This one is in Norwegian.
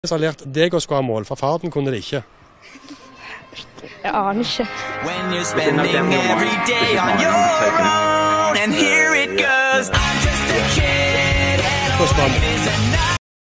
Som har lært deg å skåre mål, for far din kunne det ikke. Jeg aner ikke. When you're spending every day on your own, and here it goes. I'm just a kid, and life is a